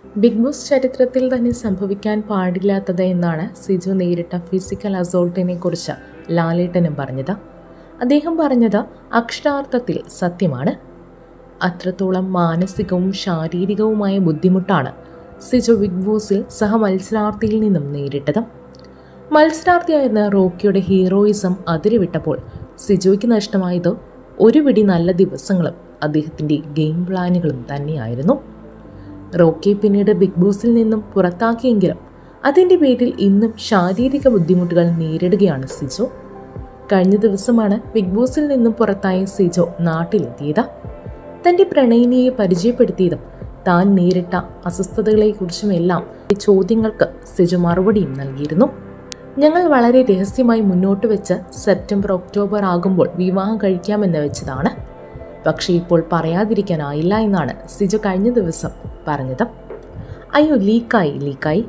Big boss ചരിത്രത്തിൽ തന്നെ സംഭവിക്കാൻ പാടില്ലാത്തത് എന്നാണ് സിജു നേരിട്ട ഫിസിക്കൽ അസോൾട്ടിനെ കുറിച്ച് ലാലേട്ടനും പറഞ്ഞത്. അദ്ദേഹം പറഞ്ഞത് അക്ഷരാർത്ഥത്തിൽ സത്യമാണ്. അത്രത്തോളം മാനസികവും ശാരീരികവുമായ ബുദ്ധിമുട്ടാണ് സിജു ബിഗ് ബോസിൽ സഹമത്സരാർത്ഥിയിൽ നിന്നും നേരിട്ടത്. മത്സരാർത്ഥിയായിരുന്ന റോക്കിയുടെ ഹീറോയിസം അതിരുവിട്ടപ്പോൾ സിജുയ്ക്ക് നഷ്ടമായത് ഒരു പിടി നല്ല ദിവസങ്ങളും അദ്ദേഹത്തിൻ്റെ ഗെയിം പ്ലാനുകളും തന്നെയായിരുന്നു. റോക്കി പിന്നീട് ബിഗ് ബോസിൽ നിന്നും പുറത്താക്കിയെങ്കിലും അതിൻ്റെ പേരിൽ ഇന്നും ശാരീരിക ബുദ്ധിമുട്ടുകൾ നേരിടുകയാണ് സിജു. കഴിഞ്ഞ ദിവസമാണ് ബിഗ് ബോസിൽ നിന്നും പുറത്തായ സിജു നാട്ടിലെത്തിയത്. തൻ്റെ പ്രണയിനിയെ പരിചയപ്പെടുത്തിയതും താൻ നേരിട്ട അസ്വസ്ഥതകളെക്കുറിച്ചുമെല്ലാം ചോദ്യങ്ങൾക്ക് സിജു മറുപടിയും നൽകിയിരുന്നു. ഞങ്ങൾ വളരെ രഹസ്യമായി മുന്നോട്ട് വെച്ച് സെപ്റ്റംബർ ഒക്ടോബർ ആകുമ്പോൾ വിവാഹം കഴിക്കാമെന്ന് വെച്ചതാണ്. പക്ഷേ ഇപ്പോൾ പറയാതിരിക്കാനായില്ല എന്നാണ് സിജു കഴിഞ്ഞ ദിവസം പറഞ്ഞത്. അയ്യോ, ലീക്കായി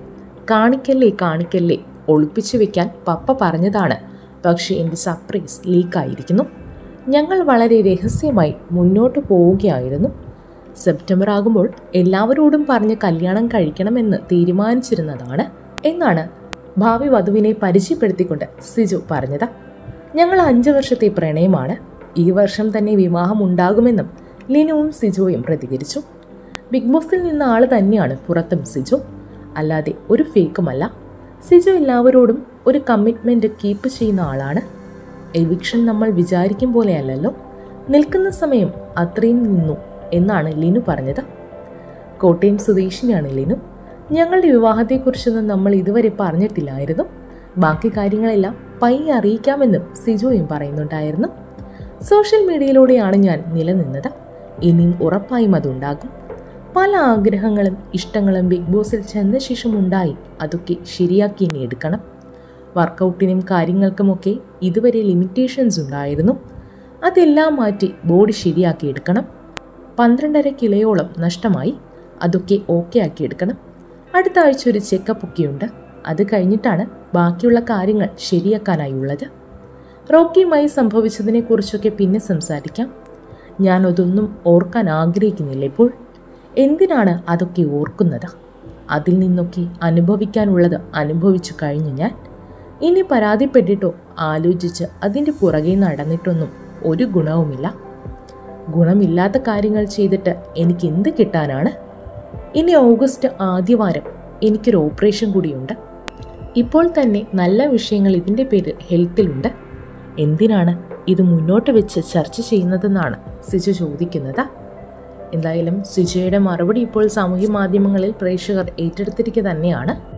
കാണിക്കല്ലേ ഒളിപ്പിച്ചു വെക്കാൻ പപ്പ പറഞ്ഞതാണ്. പക്ഷേ എൻ്റെ സർപ്രൈസ് ലീക്കായിരിക്കുന്നു. ഞങ്ങൾ വളരെ രഹസ്യമായി മുന്നോട്ട് പോവുകയായിരുന്നു. സെപ്റ്റംബർ ആകുമ്പോൾ എല്ലാവരോടും പറഞ്ഞ് കല്യാണം കഴിക്കണമെന്ന് തീരുമാനിച്ചിരുന്നതാണ് എന്നാണ് ഭാവി വധുവിനെ പരിചയപ്പെടുത്തിക്കൊണ്ട് സിജു പറഞ്ഞത്. ഞങ്ങൾ 5 വർഷത്തെ പ്രണയമാണ്. ഈ വർഷം തന്നെ വിവാഹം ഉണ്ടാകുമെന്നും ലിനുവും സിജുവും പ്രതികരിച്ചു. ബിഗ് ബോസിൽ നിന്ന ആൾ തന്നെയാണ് പുറത്തും സിജു, അല്ലാതെ ഒരു ഫേക്കുമല്ല. സിജു എല്ലാവരോടും ഒരു കമ്മിറ്റ്മെൻറ്റ് കീപ്പ് ചെയ്യുന്ന ആളാണ്. എവിക്ഷൻ നമ്മൾ വിചാരിക്കും പോലെയല്ലല്ലോ, നിൽക്കുന്ന സമയം അത്രയും നിന്നു എന്നാണ് ലിനു പറഞ്ഞത്. കോട്ടയം സ്വദേശിനിയാണ് ലിനു. ഞങ്ങളുടെ വിവാഹത്തെക്കുറിച്ചൊന്നും നമ്മൾ ഇതുവരെ പറഞ്ഞിട്ടില്ലായിരുന്നു. ബാക്കി കാര്യങ്ങളെല്ലാം പയ്യെ അറിയിക്കാമെന്നും സിജുവും പറയുന്നുണ്ടായിരുന്നു. സോഷ്യൽ മീഡിയയിലൂടെയാണ് ഞാൻ നിലനിന്നത്. ഇനിയും ഉറപ്പായും അതുണ്ടാകും. പല ആഗ്രഹങ്ങളും ഇഷ്ടങ്ങളും ബിഗ് ബോസിൽ ചെന്ന ശേഷം ഉണ്ടായി. അതൊക്കെ ശരിയാക്കി ഇനി എടുക്കണം. വർക്കൗട്ടിനും കാര്യങ്ങൾക്കുമൊക്കെ ഇതുവരെ ലിമിറ്റേഷൻസ് ഉണ്ടായിരുന്നു. അതെല്ലാം മാറ്റി ബോഡി ശരിയാക്കി എടുക്കണം. 12.5 കിലോയോളം നഷ്ടമായി. അതൊക്കെ ഓക്കെ ആക്കി എടുക്കണം. അടുത്ത ആഴ്ച ഒരു ചെക്കപ്പ് ഒക്കെയുണ്ട്. അത് കഴിഞ്ഞിട്ടാണ് ബാക്കിയുള്ള കാര്യങ്ങൾ ശരിയാക്കാനായുള്ളത്. റോക്കിയുമായി സംഭവിച്ചതിനെക്കുറിച്ചൊക്കെ പിന്നെ സംസാരിക്കാം. ഞാനതൊന്നും ഓർക്കാൻ ആഗ്രഹിക്കുന്നില്ല ഇപ്പോൾ. എന്തിനാണ് അതൊക്കെ ഓർക്കുന്നത്? അതിൽ നിന്നൊക്കെ അനുഭവിക്കാനുള്ളത് അനുഭവിച്ചു കഴിഞ്ഞു ഞാൻ. ഇനി പരാതിപ്പെട്ടിട്ടോ ആലോചിച്ച് അതിൻ്റെ പുറകെ നടന്നിട്ടൊന്നും ഒരു ഗുണവുമില്ല. ഗുണമില്ലാത്ത കാര്യങ്ങൾ ചെയ്തിട്ട് എനിക്ക് എന്ത് കിട്ടാനാണ്? ഇനി ഓഗസ്റ്റ് ആദ്യവാരം എനിക്കൊരു ഓപ്പറേഷൻ കൂടിയുണ്ട്. ഇപ്പോൾ തന്നെ നല്ല വിഷയങ്ങൾ ഇതിൻ്റെ പേരിൽ ഹെൽത്തിലുണ്ട്. എന്തിനാണ് ഇത് മുന്നോട്ട് വെച്ച് ചർച്ച ചെയ്യുന്നതെന്നാണ് സിജു ചോദിക്കുന്നത്. എന്തായാലും സിജുയുടെ മറുപടി ഇപ്പോൾ സാമൂഹ്യ മാധ്യമങ്ങളിൽ പ്രേക്ഷകർ ഏറ്റെടുത്തിരിക്കുക തന്നെയാണ്.